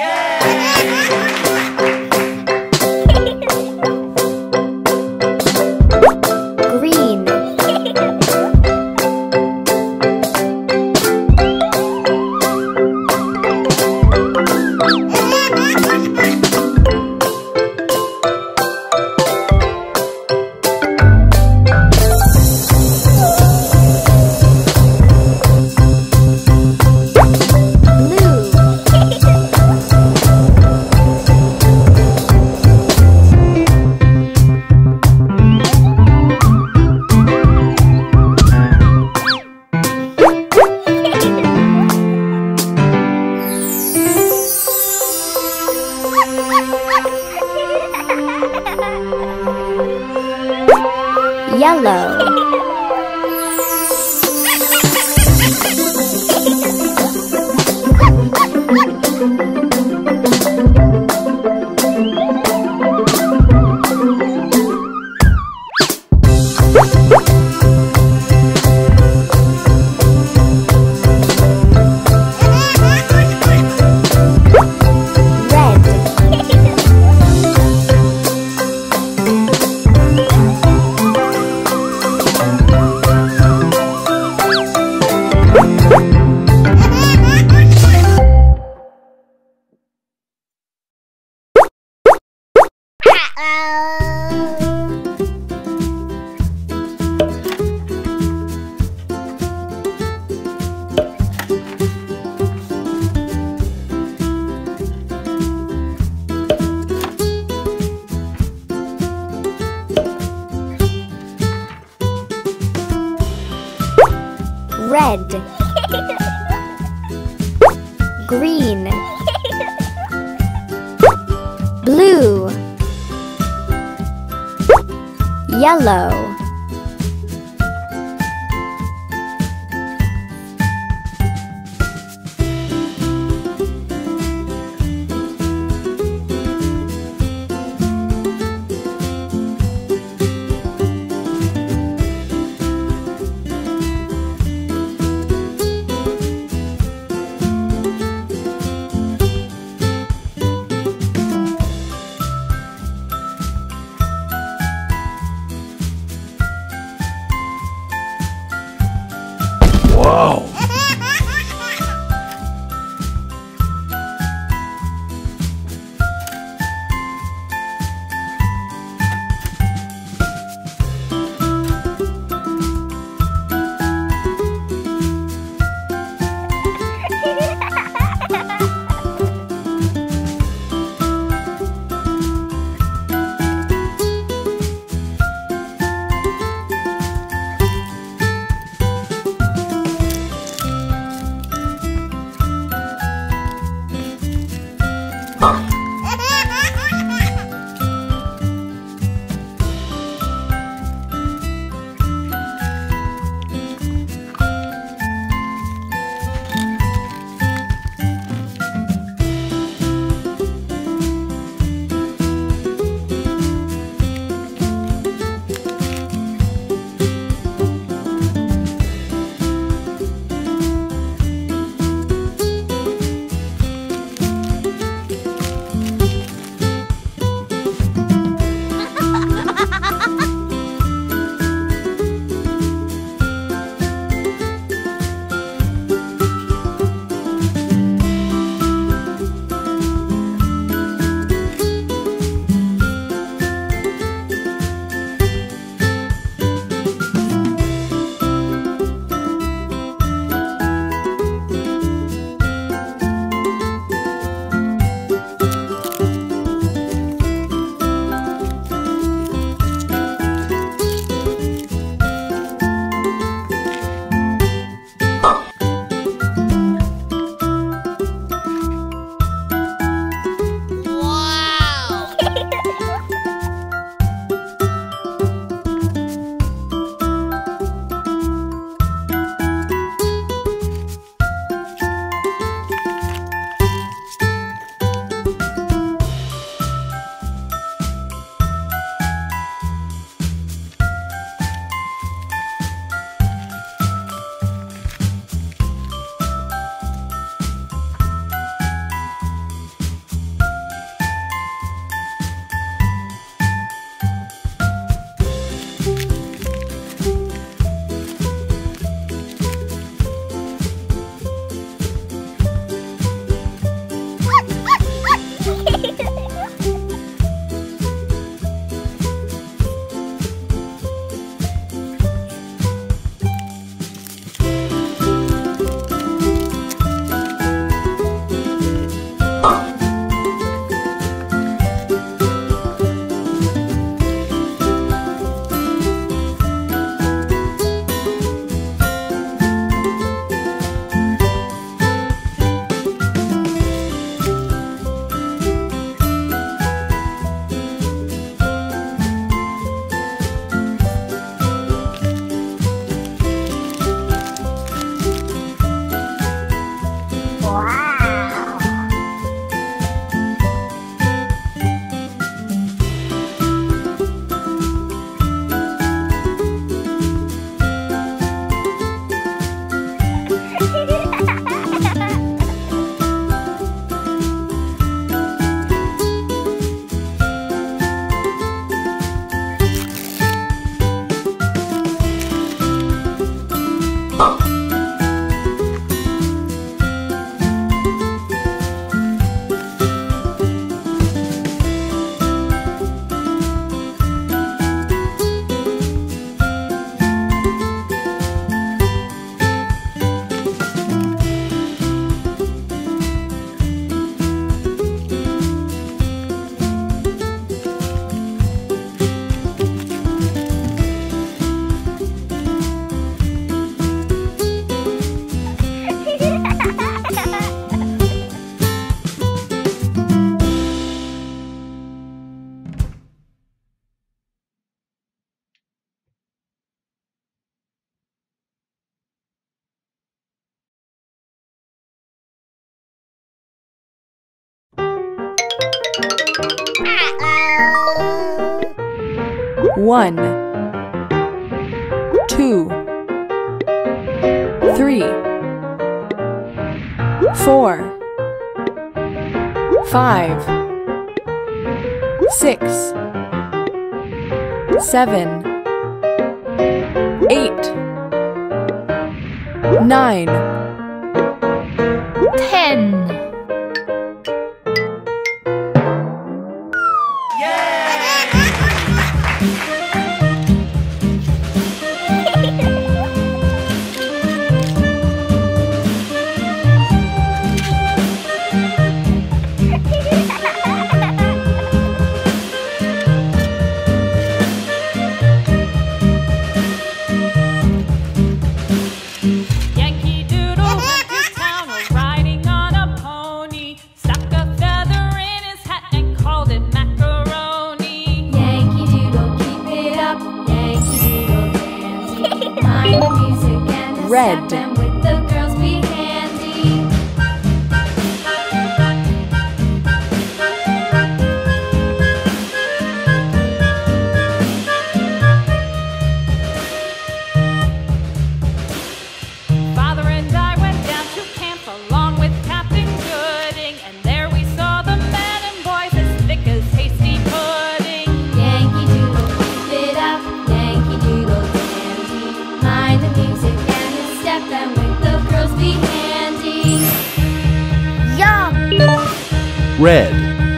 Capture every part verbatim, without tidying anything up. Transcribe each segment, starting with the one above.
Green. Yellow. Red. Green. Blue. Yellow. One, two, three, four, five, six, seven, eight, nine, ten. Yankee Doodle went to town riding on a pony, stuck a feather in his hat and called it macaroni. Yankee Doodle, keep it up, Yankee Doodle dandy. Mind the music and the Red. step, and with the girls be handy. Father and I went down to camp along with Captain Gooding, and there we saw the men and boys as thick as hasty pudding. Yankee Doodle, keep it up, Yankee Doodle dandy. Mind the music and the step, and with the girls be handy. Yum! Red.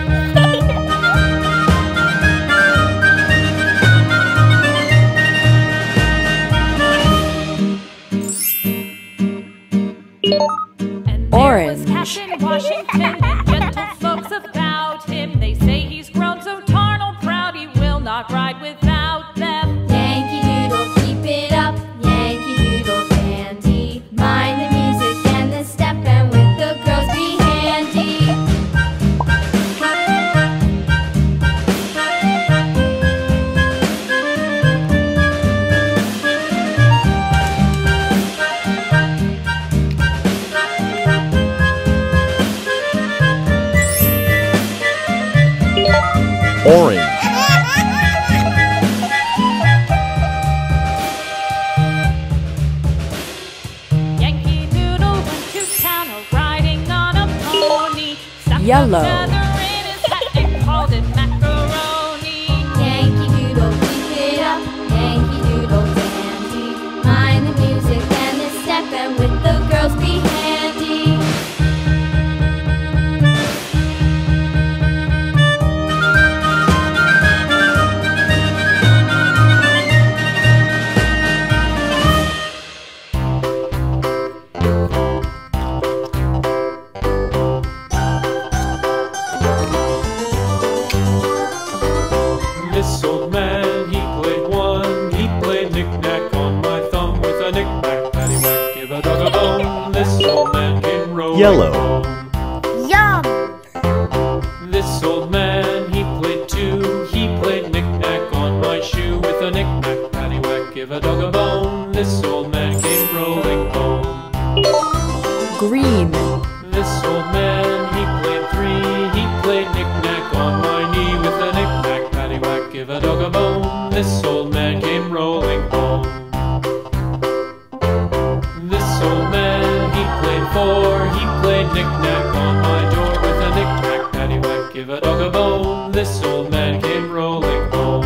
And there Orange. was Captain Washington and gentle folks about him. They say he's grown so tarnal proud he will not ride without them. Yankee Doodle, keep it up, Yankee Doodle dandy. Mind the music and the step, and with the girls be handy. Orange. Yankee Doodle went to town riding on a pony, stuck Yellow. a feather in his hat and called it macaroni. Yankee Doodle, keep it up, Yankee Doodle dandy. Mind the music and the step, and with the girls be handy. This old man, he played one. He played knick-knack on my thumb with a knick-knack, paddywhack, give a dog a bone. This old man came rolling Yellow. home. Yum! This old man, he played two. He played knick-knack on my shoe with a knick-knack, paddywhack, give a dog a bone. This old man came rolling home. green, This old man, he played three. He played knick-knack on my knee with a knick-knack, paddywhack, give a dog a bone. This old man came rolling home. This old man, he played four. He played knick-knack on my door with a knick-knack, paddywhack, give a dog a bone. This old man came rolling home.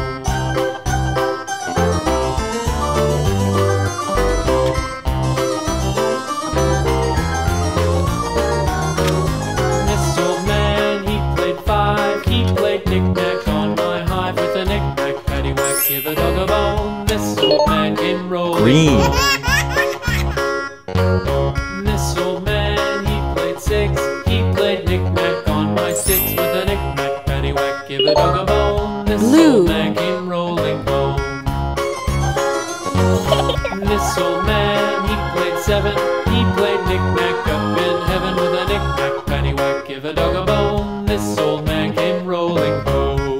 This old man, he played five. He played knick-knack on my hive with a knick-knack, paddywhack, give a dog a bone. This old man came rolling Green. home. This old man, he played six. He played knick-knack on my sticks with a knick-knack, paddywhack, give a dog a bone. This Blue. old man came rolling home. This old man, he played seven. He played knick-knack up in heaven with a knick-knack, paddywhack, give a dog a bone. This old man came rolling home.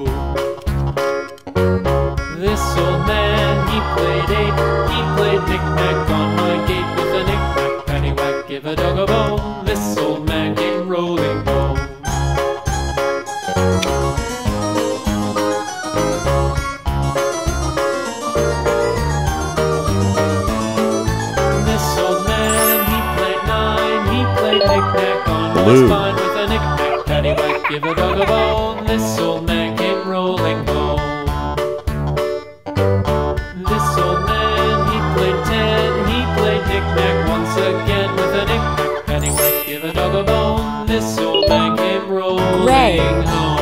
This old man, he played eight. He played knick-knack on my gate with a knick-knack, paddywhack, give a dog a bone. This old man came rolling home. was fine with a knick-knack, paddywhack, give a dog a bone. This old man came rolling home. This old man, he played ten, he played knick-knack once again with a knick-knack, paddywhack, give a dog a bone. This old man came rolling Gray. home.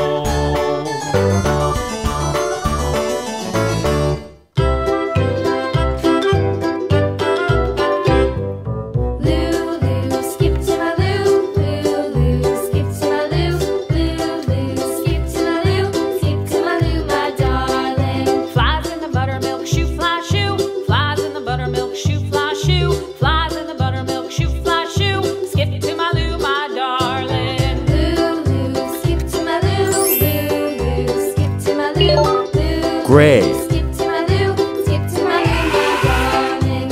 Gray. Skip to my loo, skip to my loo, my darling.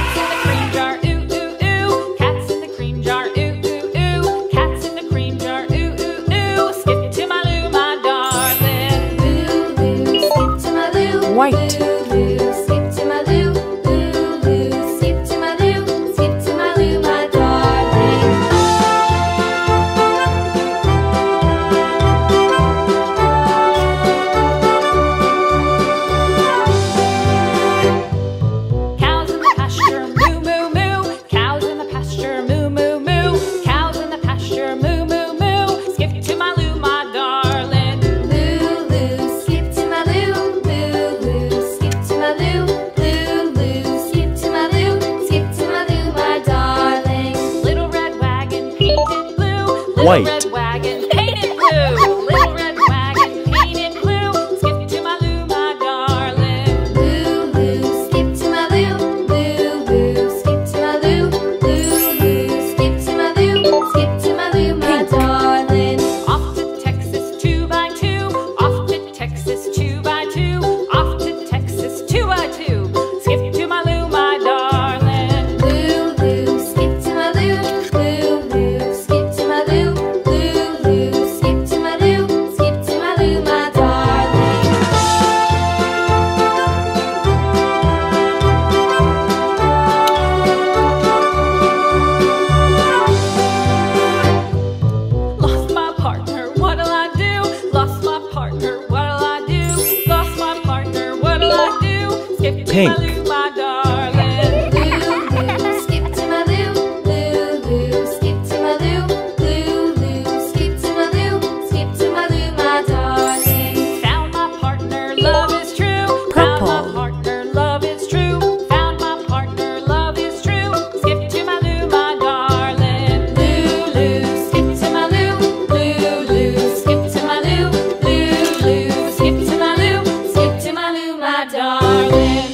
Cats in the cream jar, ooh, ooh, ooh. Cats in the cream jar, ooh, ooh, ooh. Cats in the cream jar, ooh, ooh, ooh. Skip to my loo, my darling. Loo, loo, skip to my loo. White. Loo, loo, skip to my loo. Loo, loo, skip to my loo. Skip to my loo, my darling. Cows in the pasture, moo, moo, moo. Cows in the pasture, moo, moo, moo. Cows in the pasture, moo, moo, moo. Skip to my loo, my darling. Loo, loo, skip to my loo. Loo, loo, skip to my loo. Loo, loo, skip to my loo. Skip to my loo, my darling. Little red wagon painted blue. Little White. red wagon painted blue. Little red wagon painted blue. Skip to my loo, my darling. Loo, loo, skip to my loo. Loo, loo, skip to my loo. Loo, loo, skip to my loo. Skip to my loo, my darling. Off to Texas two by two. Off to Texas two by two. Off to Texas two by two. Skip to my loo, my darling. Loo, loo, skip to my loo. Loo, loo, skip to my loo. Loo, loo, skip to my loo. Skip to my loo, my darling. Lost my partner, what'll I do? Lost my partner, what'll I do? Lost my partner, what'll I do? Skip to Pink. my loo, my darling. Loo, loo, skip to my loo. Loo, loo, skip to my loo. Loo, loo, skip to my loo. Skip to my loo, my darling. Found my partner, love is true. Found my Purple. partner, love is true. Found my partner, love is true. Skip to my loo, my darling. Loo, loo, skip to my loo. Loo, loo, skip to my loo. Loo, loo, skip to my loo. Skip to my loo, my darling.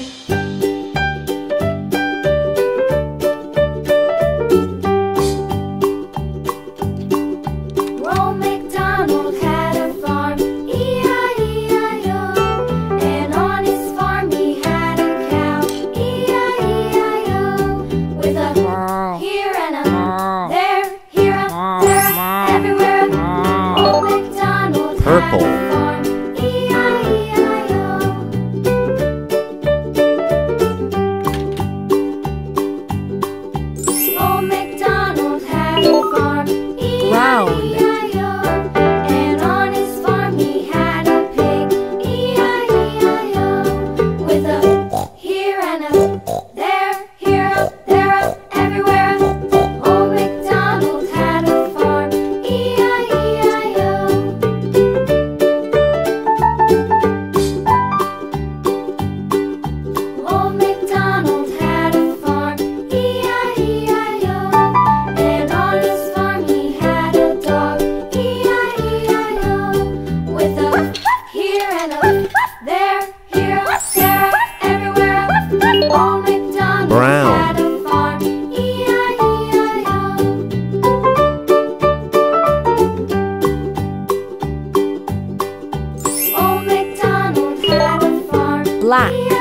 Old MacDonald had a farm, E I E I O. And on his farm he had a cow, E I E I O. With a here and a there, here a there, everywhere. Old MacDonald Purple. had a farm, E I E I O. Old MacDonald had a farm, E I E I O. And on his farm he had a pig, E I E I O. With a here and a there, here a there a everywhere. Old MacDonald had a farm, E I E I O. Old MacDonald had a farm, E I E I O. And on his farm he had a dog, E I E I O. With a here and a there, here a there a everywhere. Old MacDonald Brown. had a farm, E I E I O. Old MacDonald had a farm, Black. E